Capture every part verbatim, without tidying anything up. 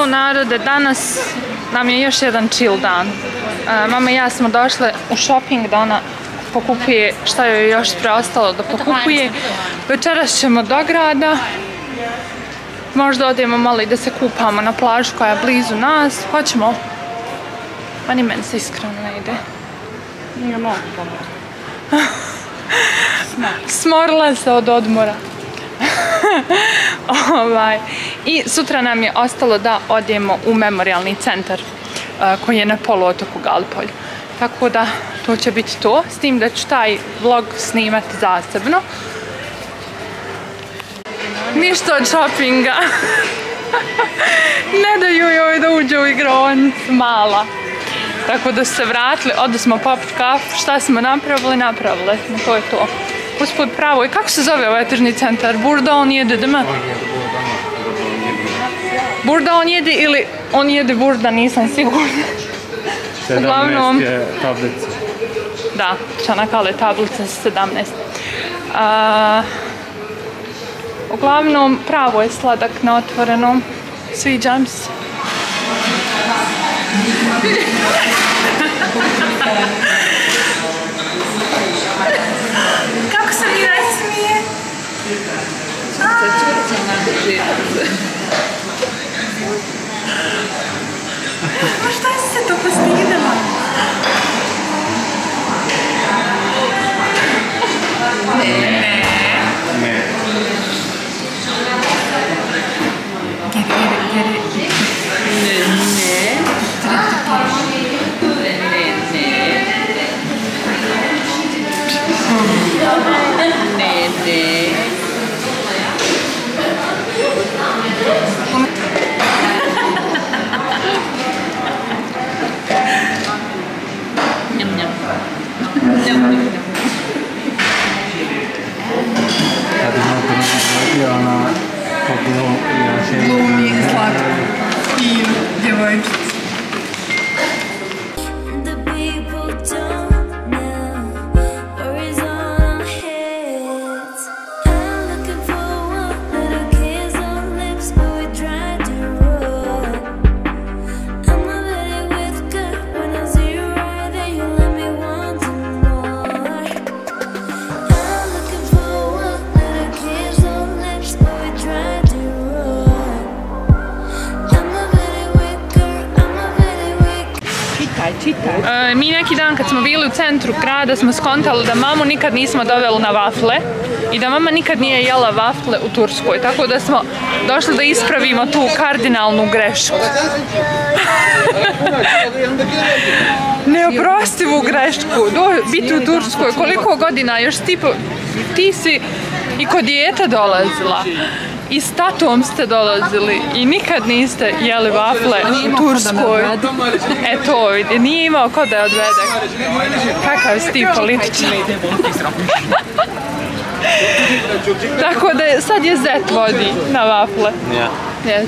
narode, danas nam je još jedan chill dan. Uh, mama i ja smo došle u shopping da ona pokupuje šta joj je još preostalo da pokupuje. Večeras ćemo do grada. Možda odemo malo i da se kupamo na plažu koja je blizu nas. Hoćemo. Pa ni meni se iskreno ne ide. Nije mogu pomoći. Smorila se od odmora. ovaj. I sutra nam je ostalo da odemo u memorialni centar uh, koji je na poluotoku Galipolju. Tako da to će biti to. S tim da ću taj vlog snimati zasebno. Ništa od shoppinga. Ne daju joj da uđe u igronicu, mala. Tako da su se vratili, odu smo popiti kafu, šta smo napravili, napravili smo, to je to. Uspod pravo, i kako se zove ovaj tržni centar? Burda on jede, dima? Burda on jede ili on jede burda, nisam sigurna. sedamnaest je tablica. Da, Čanakale tablica sedamnaest. A, uglavnom, pravo je sladak na otvorenom. Sviđam se. Kako se mi nasmije? Pa šta si se to postidila? Ne, ne. Ne. Geri, geri, geri. Ne, ne. Ne, ne. Njam, njam. Njam, njam. Kad bi malo prije ona pogledala ja še... Glumi slatko. I djevojčica. E, mi neki dan kad smo bili u centru grada smo skontali da mamu nikad nismo doveli na vafle i da mama nikad nije jela vafle u Turskoj, tako da smo došli da ispravimo tu kardinalnu grešku. Neoprostivu grešku, do, biti u Turskoj, koliko godina još ti, ti si i kod dijete dolazila. I s tatom ste dolazili i nikad niste jeli vafle u Turskoj. E to vidi, nije imao ko da je odvede. Kakav si ti političar. Tako da sad je zet vodi na vafle. Yes.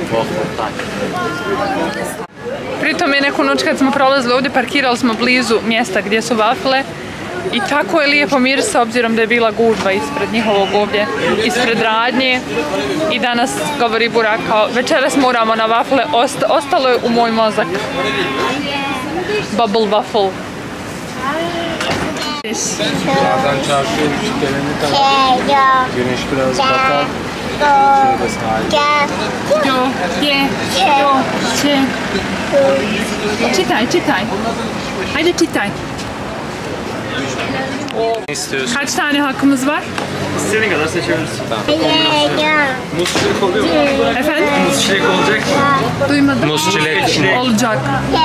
Pritom je neku noć kad smo prolazili ovdje, parkirali smo blizu mjesta gdje su vafle. I tako je lijepo mirisa obzirom da je bila gužva ispred njihovog ovdje, ispred radnje. I danas, govori Burak, kao večeras moramo na vafle, Osta, ostalo je u moj mozak. Bubble waffle. Birazdan çarşıya gelene kadar güneş biraz batar. Şöyle sahil. Jo, je, jo, če. Čitaj, čitaj. Hajde čitaj. Ne istiyorsun? Kaç tane hakkımız var? İstediğin kadar seçebilirsin. Muz çilek oluyor mu? Efendim? Muz çilek olacak mı? Duymadım. Muz çilek olacak.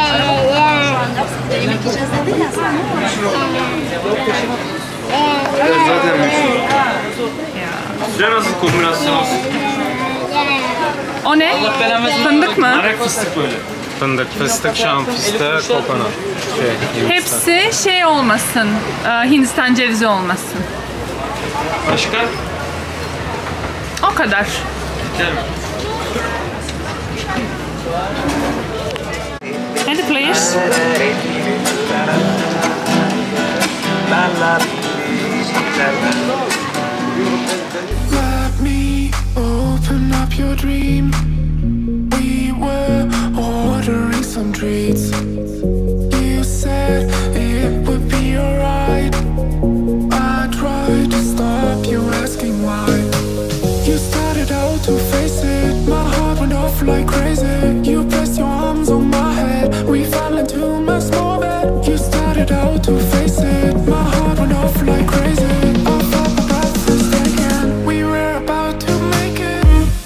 Zaten meşhur. Size nasıl kombinasyon olsun? O ne? Fındık mı? Arak fıstık böyle. Fındık, fıstık, şam fıstığı, kokonat. Şey, hepsi şey olmasın, Hindistan cevizi olmasın. Başka? O kadar. Güzel mi? Hadi please. Let me open up your dream. We were some treats. You said it would be alright. I tried to stop you asking why. You started out to face it. My heart went off like crazy. You pressed your arms on my head. We fell into my small bed. You started out to face it. My heart went off like crazy. I felt my breath was taken. We were about to make it.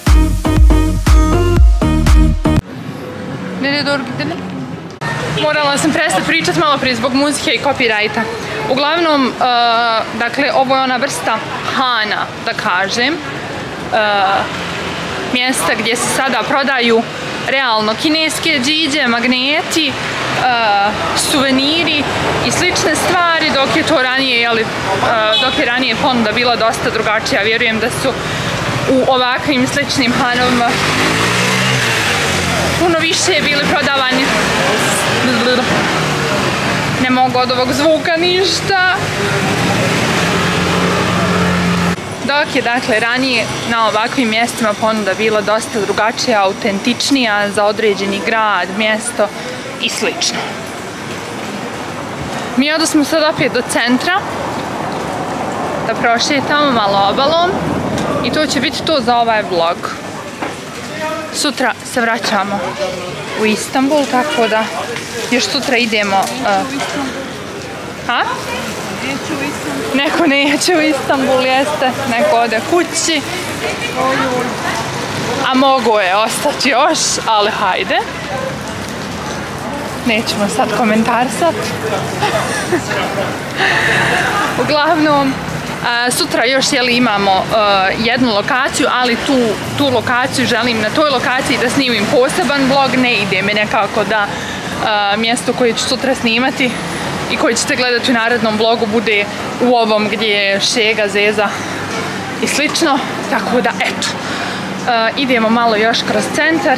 Nereye doğru gidelim? Morala sam prestati pričati malo prije zbog muzike i copyrighta. Uglavnom, uh, dakle, ovo je ona vrsta Hana, da kažem, uh, mjesta gdje se sada prodaju realno kineske džiđe, magneti, uh, suveniri i slične stvari, dok je to ranije, jeli, uh, dok je ranije ponuda bila dosta drugačija. Vjerujem da su u ovakvim sličnim Hanovima puno više bili prodavani. Ne mogu od ovog zvuka ništa. Dok je, dakle, ranije na ovakvim mjestima ponuda bila dosta drugačija, autentičnija za određeni grad, mjesto i slično. Mi odosmo sad opet do centra da prošetamo malo obalom i to će biti to za ovaj vlog. Sutra se vraćamo u Istanbul, tako da još sutra idemo... Uh, ha? Neko neće u Istanbul, jeste, neko ode kući. A mogu je ostati još, ali hajde. Nećemo sad komentarsat. Uglavnom, Uh, sutra još jeli, imamo uh, jednu lokaciju, ali tu, tu lokaciju želim na toj lokaciji da snimim poseban vlog, ne ide mi nekako da uh, mjesto koje ću sutra snimati i koje ćete gledati u narednom vlogu bude u ovom gdje je Šega, Zeza i slično, tako da eto, uh, idemo malo još kroz centar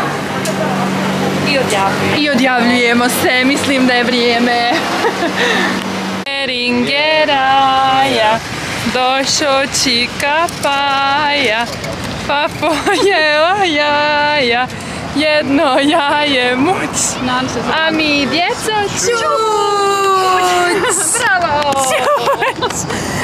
i odjavljujemo, i odjavljujemo se, mislim da je vrijeme. Ringeraja, došao čika paja, pa pojela jaja, jedno jaje muć, a mi djeco čuć. Bravo! Čuć!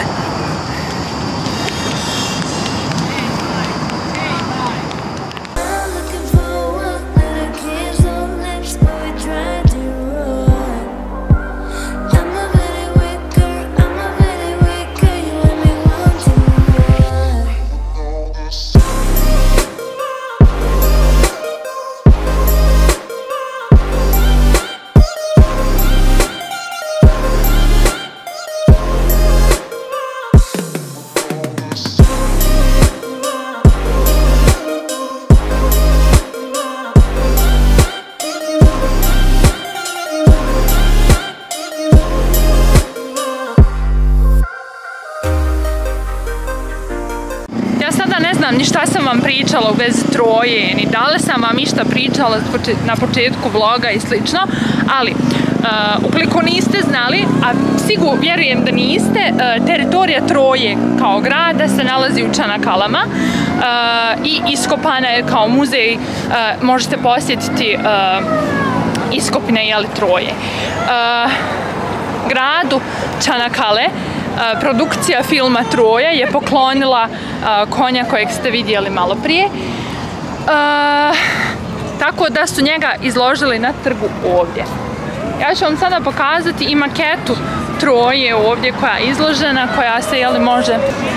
Ni šta sam vam pričala u vezi Troje, ni da li sam vam išta pričala na početku vloga i slično, ali uh, ukoliko niste znali, a sigurno vjerujem da niste, uh, teritorija Troje kao grada se nalazi u Čanakalama uh, i iskopana je kao muzej, uh, možete posjetiti uh, iskopine jeli Troje. Uh, gradu Čanakale Uh, produkcija filma Troja je poklonila uh, konja kojeg ste vidjeli malo prije. Uh, tako da su njega izložili na trgu ovdje. Ja ću vam sada pokazati i maketu Troje ovdje koja je izložena, koja se jeli može...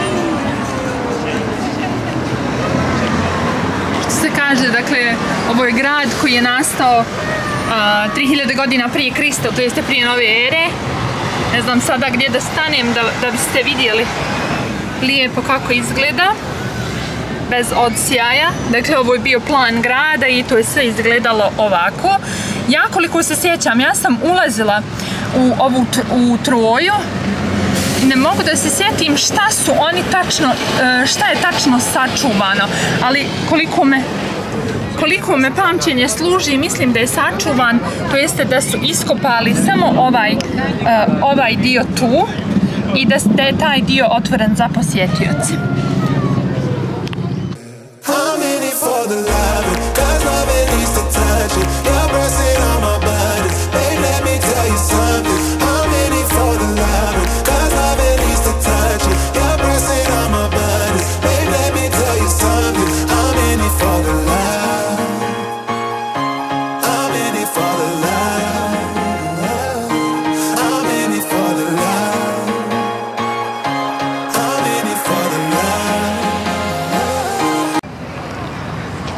Što se kaže, dakle, ovo je grad koji je nastao uh, tri hiljade godina prije Krista, to jeste prije nove ere. Ne znam sada gdje da stanem da, da biste vidjeli lijepo kako izgleda, bez odsjaja. Dakle, ovo je bio plan grada i to je sve izgledalo ovako. Ja koliko se sjećam, ja sam ulazila u ovu u Troju i ne mogu da se sjetim šta su oni tačno, šta je tačno sačuvano, ali koliko me koliko me pamćenje služi, mislim da je sačuvan, to jeste da su iskopali samo ovaj, uh, ovaj dio tu i da, da je taj dio otvoren za posjetioce. I'm in it for the love, 'cause love it needs to touch it. Your breath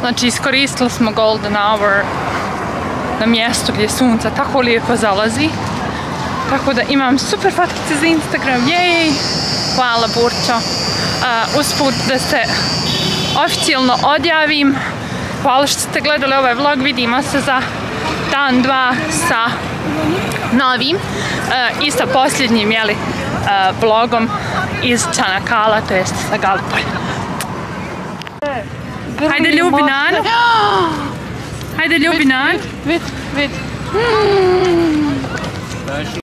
Znači iskoristili smo golden hour na mjestu gdje sunce tako lijepo zalazi. Tako da imam super fotkice za Instagram, jej! Hvala Burčo. Uh, usput da se oficijalno odjavim. Hvala što ste gledali ovaj vlog, vidimo se za dan, dva sa novim uh, i sa posljednjim jeli, uh, vlogom iz Čanakala, to jest sa Galipolja. Hajde ljubi nan! Hajde ljubi nan! Vid, vid.